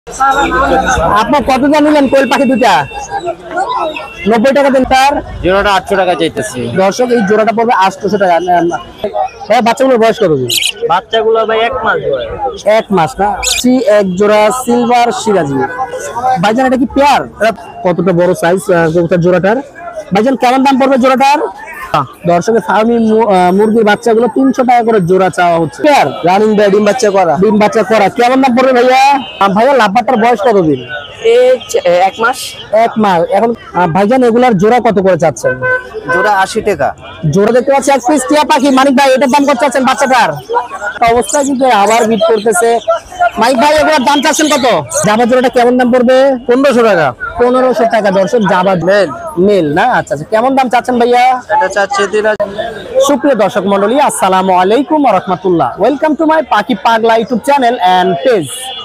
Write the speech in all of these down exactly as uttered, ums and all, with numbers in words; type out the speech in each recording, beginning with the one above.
আপনার কত দাম নিলেন কোয়েল পাখি দুটা? নব্বই টাকা দিন। তার জোড়াটা আটশো টাকা চাইতেছি। দর্শক এই জোড়াটা পড়বে আটশোশো টাকা। ভাই বাচ্চাগুলোর বয়স কত দিন? বাচ্চাগুলো ভাই এক মাস বয়স। এক মাস না? এক জোড়া সিলভার সিরাজি। ভাইজান এটা কি পেয়ার? কতটা বড় সাইজ কবুতর জোড়াটার? ভাইজান কেমন দাম পড়বে জোড়াটার? দর্শকের ফার্মি মুরগির বাচ্চাগুলো তিনশো টাকা করে জোড়া চাওয়া হচ্ছে। পেয়ার রানিং দেয়, ডিম বাচ্চা করা। ডিম বাচ্চা করা কেমন দাম পড়বে ভাইয়া? ভাইয়া লাভবাটার বয়স কত দিন? এক মাস। এক মাস। এখন ভাইজান এগুলার জোড়া কত করে চাচ্ছেন? জোড়া আশি টাকা। জোড়া দেখতে পাচ্ছি এক পিস টিয়া পাখি। মানিক ভাই এটার দাম কত চাচ্ছেন বাচ্চাটার? অবস্থায় কিন্তু আবার বিট করতেছে। মানিক ভাই এগুলোর দাম চাচ্ছেন কত? জাবা জোড়াটা কেমন দাম পড়বে? পনেরোশো টাকা। পনেরোশো টাকা দর্শক জাবা মেল। মেল না? আচ্ছা আচ্ছা কেমন দাম চাচ্ছেন ভাইয়া? এটা চাচ্ছে তিন হাজার। সুপ্রিয় দর্শক মন্ডলী, আসসালামু আলাইকুম ওয়া রাহমাতুল্লাহ। Welcome to my Pakhi Pagla YouTube channel and page.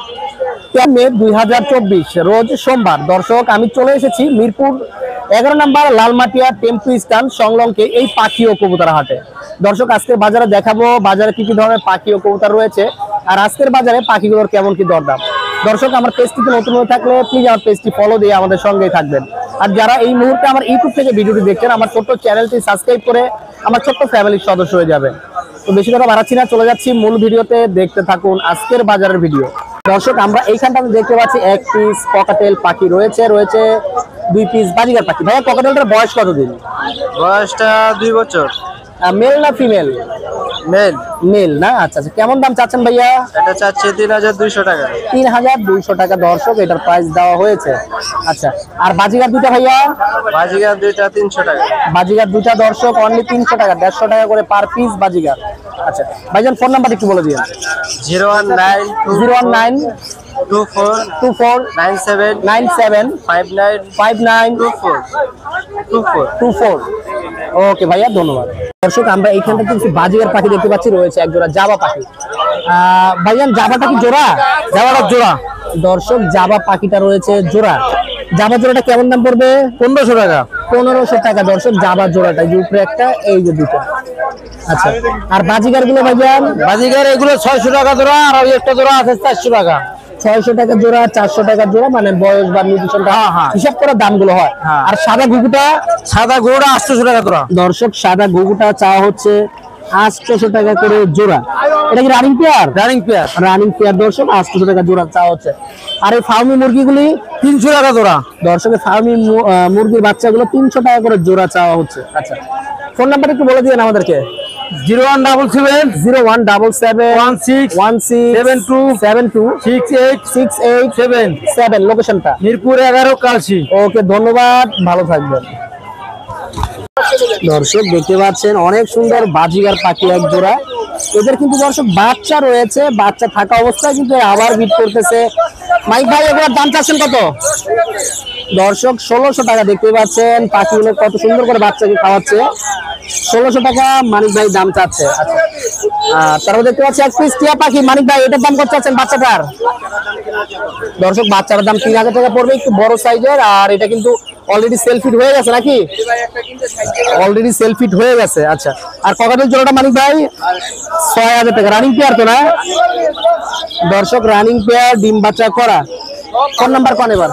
মে দুই হাজার চব্বিশ রোজ সোমবার। দর্শক আমি চলে এসেছি মিরপুর এগারো নম্বর লালমাটিয়া টেম্পু স্ট্যান্ড সংলগ্ন এই পাখি ও কবুতর হাটে। দর্শক আজকের বাজারে দেখাবো বাজারে কি কি ধরনের পাখি ও কবুতর রয়েছে, আর আজকের বাজারে পাখিগুলোর কেমন কি দরদাম। দর্শক আমার পেজটিতে নতুন হয়ে থাকলে প্লিজ আমার পেজটি ফলো দিয়ে আমাদের সঙ্গেই থাকবেন। আর যারা এই মুহূর্তে আমার ইউটিউব থেকে ভিডিওটি দেখছেন, আমার ছোট্ট চ্যানেলটি সাবস্ক্রাইব করে আমার ছোট্ট ফ্যামিলির সদস্য হয়ে যাবেন। তো বেশি কথা বাড়াচ্ছি না, চলে যাচ্ছি মূল ভিডিওতে। দেখতে থাকুন আজকের বাজারের ভিডিও। দর্শক আমরা এইখানটাতে দেখতে পাচ্ছি এক পিস ককাটেল পাখি রয়েছে, রয়েছে দুই পিস বাজিগার পাখি। ভাইয়া ককাটেলটার বয়স কতদিন? বয়সটা দুই বছর। মেল না ফিমেল? মেল। মেল না? আচ্ছা আচ্ছা কেমন দাম চাচ্ছেন ভাইয়া? এটা চাচ্ছে তিন হাজার দুইশো টাকা। তিন হাজার দুইশো টাকা দর্শক এটার প্রাইস দেওয়া হয়েছে। আচ্ছা আর বাজিগার দুটা ভাইয়া? বাজিগার দুইটা তিনশো টাকা। বাজিগার দুটা দর্শক অনলি তিনশো টাকা, দেড়শো টাকা করে পার পিস বাজিগার। আচ্ছা ভাইজান ফোন নাম্বার একটু বলে দিন। Zero one nine zero one nine two four two four nine seven nine seven five nine five nine two four two four two four. Okay ভাইয়া ধন্যবাদ। দর্শক আমরা এইখানটাতে কিছু বাজিগার পাখি দেখতে পাচ্ছি, রয়েছে এক জোড়া জাবা পাখি। আহ ভাইজান জাবাটা কি জোড়া? জাবাটা জোড়া। দর্শক জাবা পাখিটা রয়েছে জোড়া। জাবা জোড়াটা কেমন দাম পড়বে? পনেরোশো টাকা। পনেরোশো টাকা দর্শক জাবা জোড়াটা, যে উপরে একটা এই যে দুটো। আচ্ছা আর বাজিগার গুলো ভাইজান? বাজিগার এগুলো ছয়শো টাকা জোড়া, আর ওই একটা জোড়া আছে চারশো টাকা। ছয়শো টাকা জোড়া, চারশো টাকা জোড়া, মানে বয়স বা নিউট্রিশনটা হিসাব করে দামগুলো হয়। আর সাদা ঘুঘুটা? সাদা গরুটা আটশোশো টাকা জোড়া। দর্শক সাদা ঘুঘুটা চাওয়া হচ্ছে আটশোশো টাকা করে জোড়া। এটা কি running pair? Running pair. Running pair দর্শক আটশোশো টাকা জোড়া চাওয়া হচ্ছে। আর এই ফার্মি মুরগিগুলি তিনশো টাকা জোড়া। দর্শকের ফার্মি মুরগির বাচ্চাগুলো তিনশো টাকা করে জোড়া চাওয়া হচ্ছে। আচ্ছা ফোন নাম্বার একটু বলে দিন আমাদেরকে। Zero one double seven zero one double seven one six one six seven two seven two six eight six eight seven seven. লোকেশনটা মিরপুর এগারো কালসি। ওকে ধন্যবাদ, ভালো থাকবেন। দর্শক দেখতে পাচ্ছেন অনেক সুন্দর বাজিগার পাখি এক জোড়া। এদের কিন্তু দর্শক বাচ্চা রয়েছে, বাচ্চা থাকা অবস্থায় কিন্তু আবার বিট করতেছে। মাইক ভাই এগুলোর দাম চাচ্ছেন কত? দর্শক ষোলোশো টাকা। দেখতে পাচ্ছেন পাখিগুলো কত সুন্দর করে বাচ্চাকে খাওয়াচ্ছে। ষোলোশো টাকা মানিক ভাই দাম চাচ্ছে। আচ্ছা আর তারপর দেখতে পাচ্ছি এক পিস টিয়া পাখি। মানিক ভাই এটার দাম কত চাচ্ছেন বাচ্চাটার? দর্শক বাচ্চাটার দাম তিন হাজার টাকা পড়বে, একটু বড় সাইজের। আর এটা কিন্তু অলরেডি সেলফিট হয়ে গেছে নাকি? অলরেডি সেলফিট হয়ে গেছে। আচ্ছা আর ককাটেল জোড়াটা মানিক ভাই? ছয় হাজার টাকা। রানিং পেয়ার তো না? দর্শক রানিং পেয়ার, ডিম বাচ্চা করা। ফোন নাম্বার কোন এবার?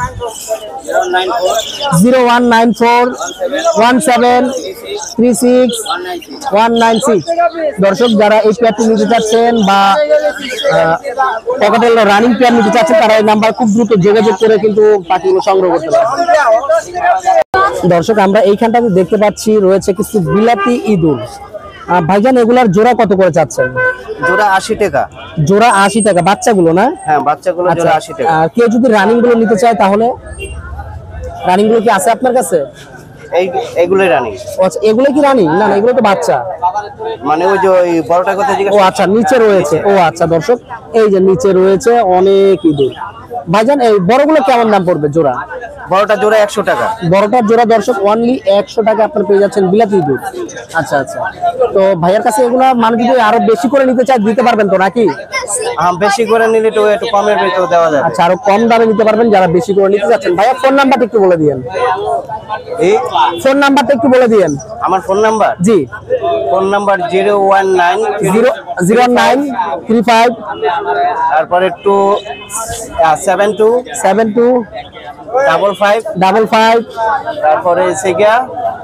Zero one nine four one seven three six one nine six. দর্শক যারা এই পেয়ারটি নিতে চাচ্ছেন বা ককাটেল রানিং পেয়ার নিতে চাচ্ছেন, তারা এই নাম্বার খুব দ্রুত যোগাযোগ করে কিন্তু পাখিগুলো সংগ্রহ করতে পারেন। দর্শক আমরা এইখানটাতে দেখতে পাচ্ছি রয়েছে কিছু বিলাতি ইঁদুর। ভাইজান এগুলার জোড়া কত করে চাচ্ছেন? জোড়া আশি টাকা। জোড়া আশি টাকা। বাচ্চাগুলো না? হ্যাঁ বাচ্চাগুলো জোড়া আশি টাকা। আর কেউ যদি রানিং গুলো নিতে চায় তাহলে? রানিং গুলো কি আছে আপনার কাছে? এই এগুলোই রানিং। আচ্ছা এগুলো কি রানিং? না না এগুলো তো বাচ্চা। মানে ওই যে ওই বড়টা কথা জিজ্ঞাসা। ও আচ্ছা নিচে রয়েছে। ও আচ্ছা দর্শক এই যে নিচে রয়েছে অনেক ইঁদুর। ভাইজান এই বড়গুলো কেমন দাম পড়বে জোড়া? বড়টা জোড়া একশো টাকা। বড়টার জোড়া দর্শক অনলি একশো টাকা আপনার পেয়ে যাচ্ছেন বিলাতি ইঁদুর। আচ্ছা আচ্ছা তো ভাইয়ের কাছে এগুলা মানে যদি আরো বেশি করে নিতে চায় দিতে পারবেন তো নাকি? হ্যাঁ, বেশি করে নিলে তো একটু কমের ভিতরে দেওয়া যাবে। আচ্ছা, আরো কম দামে নিতে পারবেন যারা বেশি করে নিতে যাচ্ছেন। ভাইয়া ফোন নাম্বারটা একটু বলে দিয়েন। এই ফোন নাম্বারটা একটু বলে দিয়েন। আমার ফোন নাম্বার, জি, phone number zero one nine zero zero nine three five তারপরে two seven two seven two double five double five তারপরে সেগা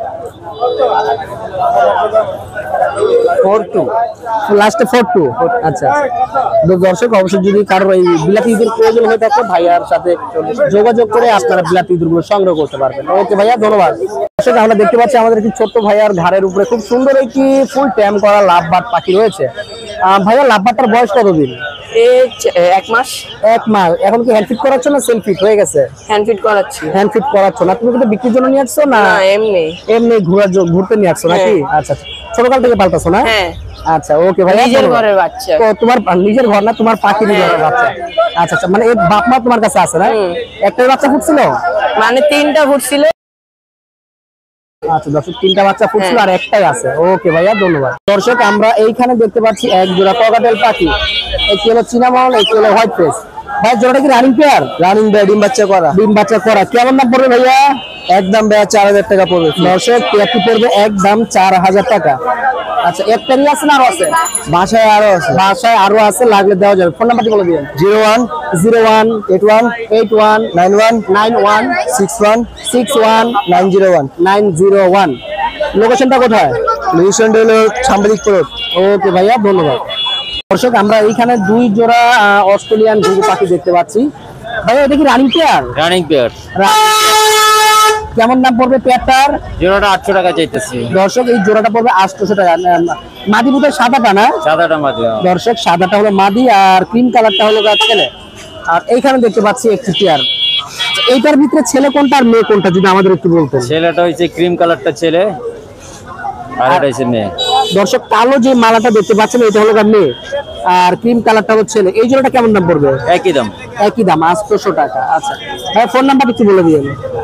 ফোর টু লাস্টে ফোর টু। আচ্ছা, তো দর্শক অবশ্যই যদি কারোর এই বিলাতি ইঁদুর প্রয়োজন হয়ে থাকে ভাইয়ার সাথে যোগাযোগ করে আপনারা বিলাতি ইঁদুরগুলো সংগ্রহ করতে পারবেন। ওকে ভাইয়া, ধন্যবাদ। দর্শক আমরা দেখতে পাচ্ছি আমাদের একটি ছোট্ট ভাইয়ার ঘাড়ের উপরে খুব সুন্দর একটি ফুল ট্যাম করা লাভবাট পাখি রয়েছে। আহ, ভাইয়া লাভবাটটার বয়স কতদিন? এক মাস। এক মাস। এখন কি হ্যান্ড ফিট করাচ্ছ না সেলফ ফিট হয়ে গেছে? হ্যান্ড ফিট করাচ্ছি। হ্যান্ড ফিট করাচ্ছ না? তুমি কিন্তু বিক্রির জন্য নিয়ে আসছো না না, এমনি এমনি ঘোরার জন্য ঘুরতে নিয়ে আসছো নাকি? আচ্ছা, ছোটকাল থেকে পালতাছো না? হ্যাঁ, আচ্ছা, ওকে ভাইয়া, নিজের ধন্যবাদ। ঘরের বাচ্চা। তো তোমার নিজের ঘর না, তোমার পাখির ঘরের বাচ্চা? আচ্ছা আচ্ছা, মানে এর বাপ মা তোমার কাছে আছে না? একটাই বাচ্চা ফুটছিল? মানে তিনটা ফুটছিল। আচ্ছা দর্শক, তিনটা বাচ্চা ফুটছিল আর একটাই আছে। ওকে ভাইয়া, ধন্যবাদ। দর্শক আমরা এইখানে দেখতে পাচ্ছি এক জোড়া ককাটেল পাখি। একটি হলো চিনামল, একটি হলো হোয়াইট ফেস। ভাই জোড়াটা কি রানিং পেয়ার? রানিং ভাই, ডিম বাচ্চা করা। ডিম বাচ্চা করা। কেমন দাম পড়বে ভাইয়া? একদম ভাই চার হাজার টাকা পড়বে। দর্শক পেয়ারটি পড়বে একদম চার হাজার টাকা। আচ্ছা, একটারই আছে না আরো আছে? বাসায় আরো আছে। বাসায় আরো আছে, লাগলে দেওয়া যাবে। ফোন নাম্বারটি বলে দিন। Zero one zero one eight one eight one nine one nine one six one six one nine zero one. Nine zero one. লোকেশনটা কোথায়? লোকেশন হলো সাংবাদিক রোড। ওকে ভাইয়া, ধন্যবাদ। দর্শক আমরা এইখানে দুই জোড়া আহ, অস্ট্রেলিয়ান ঘুঘু পাখি দেখতে পাচ্ছি। ভাইয়া এটা কি রানিং পেয়ার? Running pair. কেমন দাম পড়বে পেয়ারটার? জোড়াটা আটশো টাকা চাইতেছি। দর্শক এই জোড়াটা পড়বে আটশোশো টাকা। মাদি বুধের সাদাটা না? সাদাটা মাঝে। দর্শক সাদাটা হলো মাদি আর ক্রিম কালারটা হলো গা ছেলে। আর এইখানে দেখতে পাচ্ছি একটি পেয়ার। এইটার ভিতরে ছেলে কোনটা আর মেয়ে কোনটা যদি আমাদের একটু বলতেন। ছেলেটা হচ্ছে ক্রিম কালারটা ছেলে, আর এটা হচ্ছে মেয়ে। দর্শক কালো যে মালাটা দেখতে পাচ্ছেন এটা হলো গা মেয়ে আর ক্রিম কালারটা হলো ছেলে। এই জোড়াটা কেমন দাম পড়বে? একই দাম। একই দাম, আটশোশো টাকা। আচ্ছা ভাই, ফোন নাম্বার একটু বলে দিন।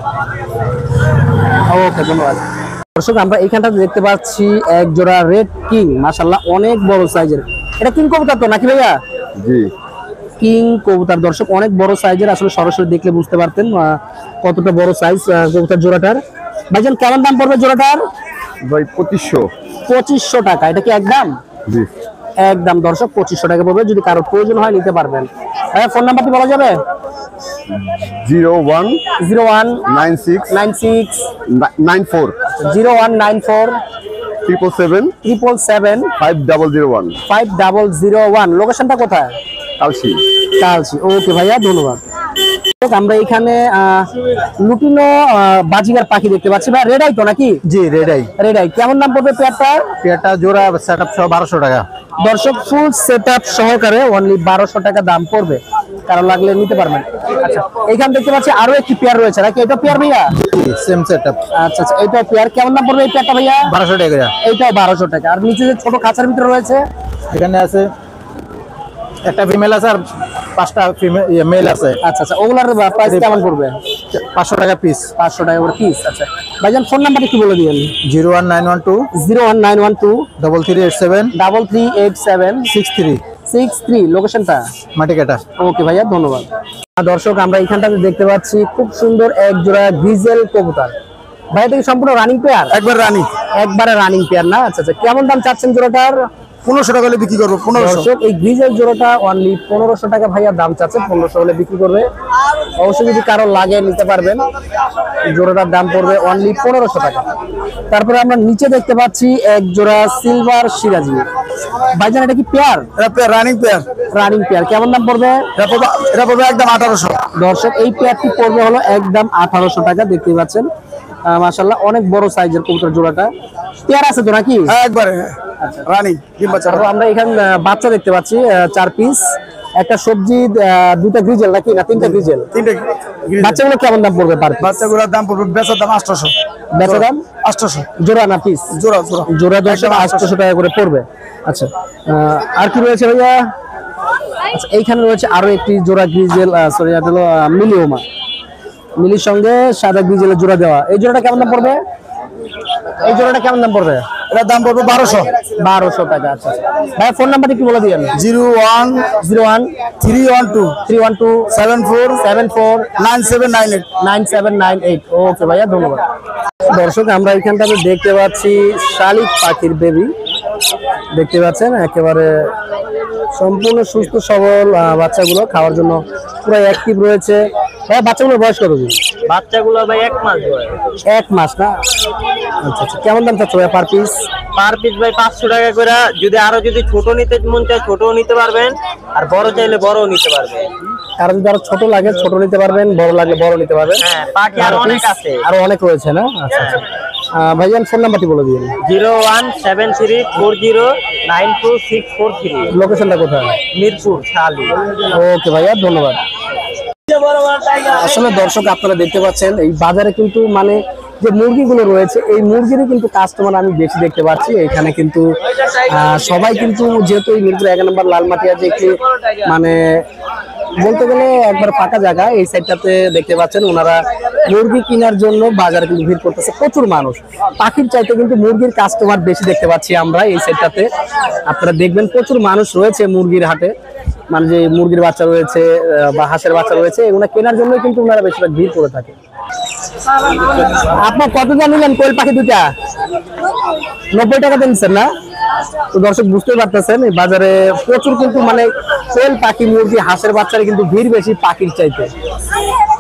ওকে, ধন্যবাদ। দর্শক আমরা এইখানটা দেখতে পাচ্ছি এক জোড়া রেড কিং, মাশাআল্লাহ অনেক বড় সাইজের। এটা কিং কবুতর তো নাকি ভাইয়া? জি, কিং কবুতর। দর্শক অনেক বড় সাইজের, আসলে সরাসরি দেখলে বুঝতে পারতেন আহ, কতটা বড় সাইজ কবুতর জোড়াটার। ভাইজান কেমন দাম পড়বে জোড়াটার? ভাই পঁচিশশো। পঁচিশশো টাকা। এটা কি একদম? জি, একদম দর্শক পঁচিশশো টাকা পড়বে। যদি কারোর প্রয়োজন হয় নিতে পারবেন। ভাইয়া ফোন নাম্বারটি বলা যাবে? Zero one zero one nine six nine six nine four zero one nine four triple seven triple seven five double zero one. Five double zero one. লোকেশনটা কোথায়? কালসি। কালসি। ওকে ভাইয়া, ধন্যবাদ। আমরা এখানে লুটিনো বাজিগার পাখি দেখতে পাচ্ছি। ভাই রেড আই তো নাকি? জি, রেডাই। Red eye. কেমন দাম পড়বে পেয়ারটা? পেয়ারটা জোড়া সেট আপ সহ বারোশো টাকা। দর্শক ফুল সেট আপ সহকারে অনলি বারোশো টাকা দাম পড়বে, কারো লাগলে নিতে পারবেন। আচ্ছা, এইখানে দেখতে পাচ্ছি আরো একটি পেয়ার রয়েছে নাকি? এটা পেয়ার ভাইয়া? Same set up. আচ্ছা আচ্ছা, এটা পেয়ার। কেমন দাম পড়বে এই পেয়ারটা ভাইয়া? বারোশো টাকা। এইটাও বারোশো টাকা। আর নিচে যে ছোট খাঁচার ভিতরে রয়েছে এখানে আছে একটা ফিমেল আছে আর পাঁচটা ফিমেল মেল আছে। আচ্ছা আচ্ছা, ওগুলার প্রাইস কেমন পড়বে? পাঁচশো টাকা পিস। পাঁচশো টাকা করে পিস। আচ্ছা ভাইজান ফোন নাম্বার একটু বলে দিন। Zero one nine one two zero one nine one two double three eight seven double three eight seven six three six three. লোকেশনটা? মাটিকাটা। ওকে ভাইয়া, ধন্যবাদ। আর দর্শক আমরা এখানটাতে দেখতে পাচ্ছি খুব সুন্দর এক জোড়া গ্রিজেল কবুতর। ভাই এটা কি সম্পূর্ণ রানিং পেয়ার? একবার রানি। একবারে রানিং পেয়ার না? আচ্ছা আচ্ছা, কেমন দাম চাচ্ছেন জোড়াটার? পনেরোশো টাকা হলে বিক্রি করবো। পনেরোশো। দর্শক এই গ্রিজেল জোড়াটা অনলি পনেরোশো টাকা ভাইয়া দাম চাচ্ছে, পনেরোশো হলে বিক্রি করবে। অবশ্যই যদি কারো লাগে নিতে পারবেন। জোড়াটার দাম পড়বে অনলি পনেরোশো টাকা। তারপরে আমরা নিচে দেখতে পাচ্ছি এক জোড়া সিলভার সিরাজি। ভাইজান এটা কি pair? Running pair. Running pair. কেমন দাম পড়বে? এটা পড়বে একদম আঠারোশো। দর্শক এই পেয়ারটি পড়বে হলো একদম আঠারোশো টাকা। দেখতেই পাচ্ছেন মাশাআল্লাহ অনেক বড় সাইজের কবুতর জোড়াটা। পেয়ার আছে তো নাকি? একবারে রানিং। তারপর আমরা এখানে আহ, বাচ্চা দেখতে পাচ্ছি আহ, চার পিস। একটা সবজি, আহ, দুটা গ্রিজেল নাকি না তিনটা গ্রিজেল? তিনটে। বাচ্চাগুলো কেমন দাম পড়বে পার পিস? বাচ্চাগুলোর দাম পড়বে বেচার দাম আটশোশো। বেচা দাম আটশোশো। জোড়া না পিস? জোড়া জোড়া। জোড়া দশটা আটশোশো টাকা করে পড়বে। আচ্ছা, আহ, আর কি রয়েছে ভাইয়া? আচ্ছা, এইখানে রয়েছে আরো একটি জোড়া গ্রিজেল, সরি এটা হলো আহ, মিলিওমা। মিলির সঙ্গে সাদা গ্রিজেলের জোড়া দেওয়া। এই জোড়াটা কেমন দাম পড়বে? এই জোড়াটা কেমন দাম পড়বে? এটার দাম পড়বে বারোশো। বারোশো টাকা। আচ্ছা আচ্ছা। ভাই ফোন নাম্বারটা কি বলে দিবেন? Zero one zero one three one two three one two seven four seven four nine seven nine eight. Nine seven nine eight. Okay ভাইয়া, ধন্যবাদ। দর্শক আমরা এখানটাতে দেখতে পাচ্ছি শালিক পাখির বেবি, দেখতে পাচ্ছেন একেবারে সম্পূর্ণ সুস্থ সবল আহ, বাচ্চাগুলো খাওয়ার জন্য পুরো অ্যাক্টিভ রয়েছে। হ্যাঁ, বাচ্চাগুলোর বয়স কত দিন? বাচ্চাগুলো ভাই এক মাস বয়স। এক মাস না? আচ্ছা আচ্ছা। কেমন দাম চাচ্ছ ভাই পার পিস? পার পিস ভাই পাঁচশো টাকা করে। যদি আরো যদি ছোট নিতে মন চায় ছোটও নিতে পারবেন, আর বড় চাইলে বড়ও নিতে পারবেন। আর যদি আরো ছোট লাগে ছোট নিতে পারবেন, বড় লাগলে বড় নিতে পারবেন। হ্যাঁ, পাখি আরো অনেক আছে। আরো অনেক রয়েছে না? আচ্ছা আচ্ছা। আহ, ভাইজান ফোন নাম্বারটি বলে দিন। Zero one seven three four zero nine two six four three. লোকেশনটা কোথায়? মিরপুর শালি। ওকে ভাইয়া, ধন্যবাদ। আসলে দর্শক আপনারা দেখতে পাচ্ছেন এই বাজারে কিন্তু মানে যে মুরগিগুলো রয়েছে এই মুরগিরই কিন্তু কাস্টমার আমি বেশি দেখতে পাচ্ছি এখানে কিন্তু আহ, সবাই কিন্তু যেহেতু এই মিরপুর এক নম্বর লালমাটিয়া যে একটি মানে বলতে গেলে একবার ফাঁকা জায়গা, এই সাইডটাতে দেখতে পাচ্ছেন ওনারা মুরগি কেনার জন্য বাজারে কিন্তু ভিড় করতেছে প্রচুর মানুষ। পাখির চাইতে কিন্তু মুরগির কাস্টমার বেশি দেখতে পাচ্ছি আমরা এই সাইডটাতে। আপনারা দেখবেন প্রচুর মানুষ রয়েছে মুরগির হাটে, মানে যে মুরগির বাচ্চা রয়েছে আহ, বা হাঁসের বাচ্চা রয়েছে এগুলো কেনার জন্যই কিন্তু ওনারা বেশিরভাগ ভিড় করে থাকে। আপনার কত দাম নিলেন কোয়েল পাখি দুটা? নব্বই টাকা দিচ্ছেন না? তো দর্শক বুঝতেই পারতেছেন এই বাজারে প্রচুর কিন্তু মানে কোয়েল পাখি মুরগি হাঁসের বাচ্চারা কিন্তু ভিড় বেশি পাখির চাইতে।